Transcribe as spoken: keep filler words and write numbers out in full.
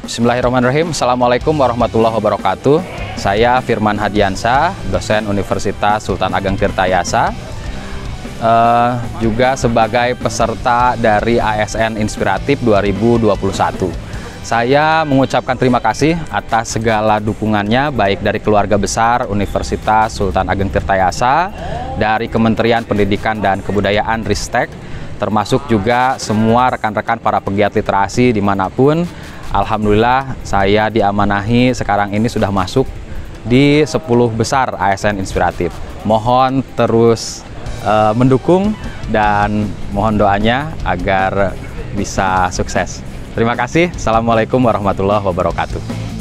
Bismillahirrahmanirrahim. Assalamualaikum warahmatullahi wabarakatuh. Saya Firman Hadiansyah, dosen Universitas Sultan Ageng Tirtayasa, uh, juga sebagai peserta dari A S N Inspiratif dua ribu dua puluh satu. Saya mengucapkan terima kasih atas segala dukungannya, baik dari keluarga besar Universitas Sultan Ageng Tirtayasa, dari Kementerian Pendidikan dan Kebudayaan Ristek, termasuk juga semua rekan-rekan para pegiat literasi dimanapun. Alhamdulillah saya diamanahi sekarang ini sudah masuk di sepuluh besar A S N Inspiratif. Mohon terus uh, mendukung dan mohon doanya agar bisa sukses. Terima kasih. Assalamualaikum warahmatullahi wabarakatuh.